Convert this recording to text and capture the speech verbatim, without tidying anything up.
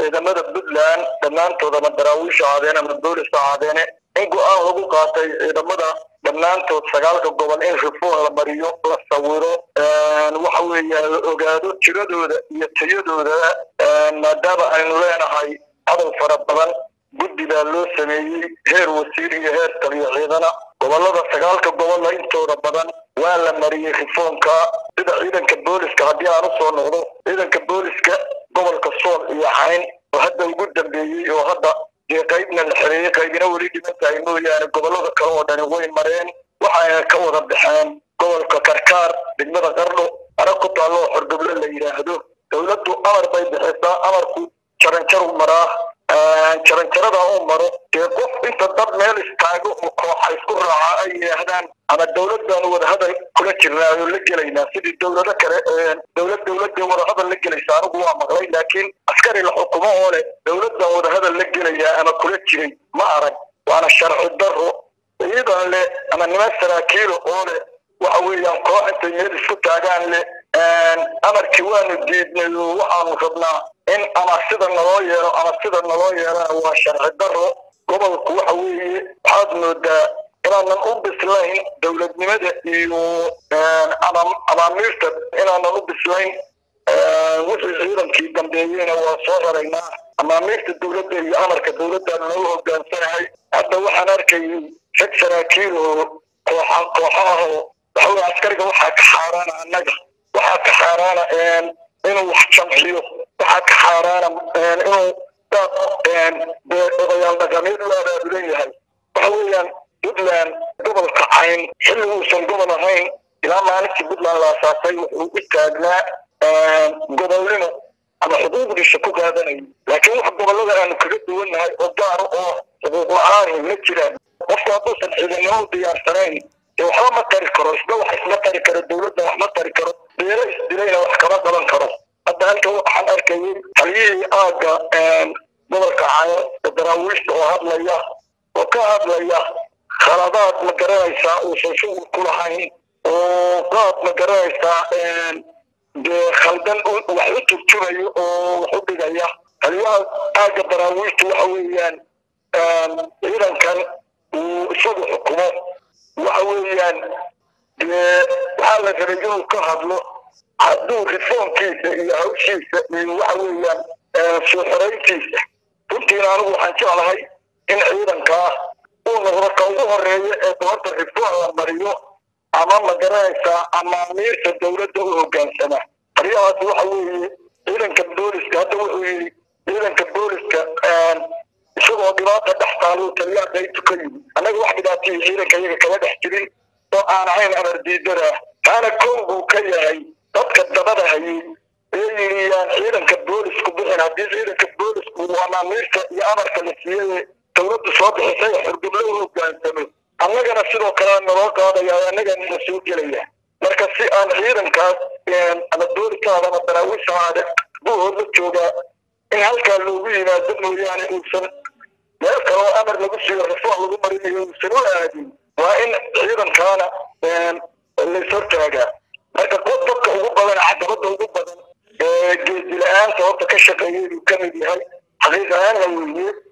ciidamada Puntland dhammaantooda ma daraawiisha caadeen ama booliska caadeen in go'aan lagu qaatay ciidamada dhammaantood sagaalka gobol in reform la mariyo la sawiro waxa weeyaan ogaado tiradooda iyo tayadooda maadaama aynu leenahay hadal fara badan guddiga loo sameeyay heer wasiir iyo heer taliya ciidana gobolada sagaalka gobol la intooda badan waa la mariyay reformka sida ciidanka booliska haddii aan u soo noqdo ciidanka booliska gobolka Sool iyo Cayn oo hadda ugu dambeeyay oo hadda qaybna la xiriirey qaybina wali dhimatay mooyaane gobolada kale oo dhan way mareen waxa ka wada baxeen gobolka Karkaar degmada Qarlo arko taalo xorgoblo la yiraahdo dawladdu amar bay bixisaa amarku jaranjar u maraa jaranjarada oo maro ee qof inta dad meel istaago oo koox isku raaca ay yiraahdaan ama dawladdan wada hadal kula jirnaayo la gelayna sidii dawlada kale dawlad dawladda wada hadal la gelaysa anigu waa maqlay laakiin askari la xukumo oo leh dawladdan wada hadal la gelaya ama kula jiray ma arag waana sharci darro iyadan leh ama niman saraakiil oo leh waxa weeyaan koox intay meel isku taagaan leh amarkii waanu diidnay waxaanu rabnaa in ama sida naloo yeero ama sida naloo yeerana waa sharci darro gobolku waxa weeye waxaad moodaa inaanan u bislayn dawladnimada iyo amaamiirta inaanan u bislayn wixii ciidankii dambeeyeyna waa soo raraynaa amaamiirta dawladda iyo amarka dawladda loo hoggaansanahay hadda waxaan arkayay rag saraakiil oo kooxa kooxaha waxa askariga waxaa ka xaaraana annaga waxaa ka xaaraana inuu wax jamciyo waxaa ka xaaraana inuu odayaal dhaqameed u abaabulan yahay waxa weeyaan Puntland gobolka Cayn xilli uusan gobol ahayn ilaa maalintii Puntland la asaasay wuxuu u taagnaa gobolnimo ama xuduudiisa ku qaadanay laakiin wax gobolada aanu kaga duwanahay oo gaar oo xuquuq la'aan ma jiraan qofka hadduusan ciidamada u diyaarsanayn waxba ma tari karo isla wax isla tari karo dawladda wax ma tari karo beelo isdilayna wax kama qaban karo hadda halka waxaan arkayay taliyihii aaga gobolka Cayn daraawiishta oo hadlaya oo ka hadlaya khaladaad ma garanaysaa uusan shughul ku lahayn oo qaad ma garanaysaa dee khaldan wax u turjumayo oo wax u dhigaya taliyaha aaga daraawiishta waxa weeyaan ciidankan uu isagu xukumo waxa weeyaan waxaa la rabay inuu ka hadlo hadduu reformkiisa iyo hawshiisa iyo waxa weeyaan soo xoreyntiisa runtiina anigu waxaan jeclahay in ciidankaa uu noqdo ka ugu horeeya ee doorta reform la mariyo ama ma garanaysaa amaamiirta dawladda u hoggaansana taliyahaasi waxa weeye ciidanka booliska hadda wuxuu yidhi ciidanka booliska isagoo dhibaata dhex taalo taliyaha qaybtu ka yimid annaga wax dhibaatay ciidanka iyaga kala dhex jirin oo aan ahayn amar diidada kaana kow buu ka yahay dadka dabada hayay ee yiriyaan ciidanka boolisku bixin haddii ciidanka boolisku uu amaamiirta iyo amarka la siiyey dawladdu soo bixisay xorgoblo u hoggaansamo annagana sidoo kale naloo qaadaya annagana soo gelaya marka si aan ciidankaas ama booliskaada ama daraawiishaada buu hor la joogaa in halkaa loogu yimaado mooyaane uusan meel kale oo amar lagu siiyo reform lagu marinayo uusan u aadin waa in ciidankaana laishortaagaa marka dadka ugu badan caqabada ugu badan ee geesi la-aanta horta ka shaqeeyay inuu ka mid yahay xaqiiq ahaan la weeye